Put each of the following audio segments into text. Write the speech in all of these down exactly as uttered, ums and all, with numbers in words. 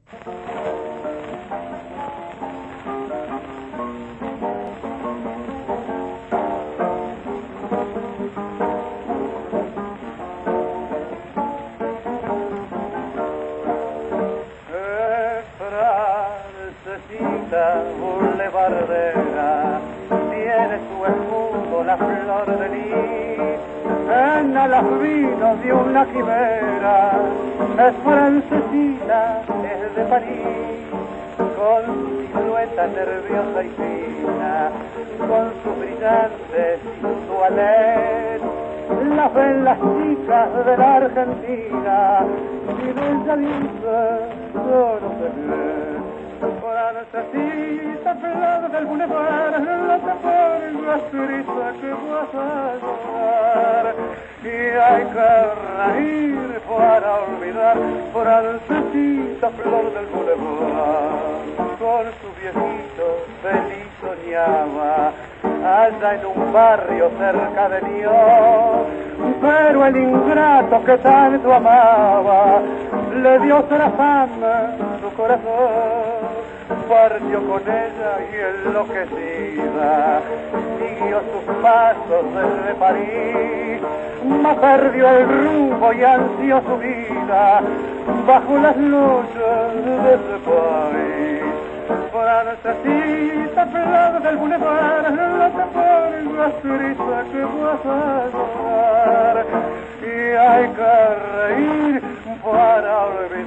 Boulevardera, tiene su escudo la flor de lis, en alas vinos de una quimera, es francesina, es de París, con su silueta nerviosa y fina, con sus brillantes y su toilette, las ven las chicas de la Argentina, y de ella dice, yo no sé qué. Francesita, flor del boulevard, no te pongas triste que vas a llorar. Y hay que reír para olvidar, Francesita, flor del boulevard. Con su viejito feliz soñaba, allá en un barrio cerca de Lyon, pero el ingrato que tanto amaba, le dio la fama su corazón. Partió con ella y enloquecida siguió sus pasos desde París, mas perdió el rumbo y ansió su vida bajo las luces de ese país. Francesita, flor del boulevard, no te pongas triste que vas a llorar, y hay que reír para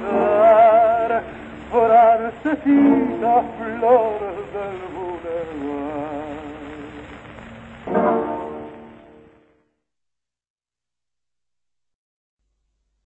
olvidar. Francesita, flor del boulevard.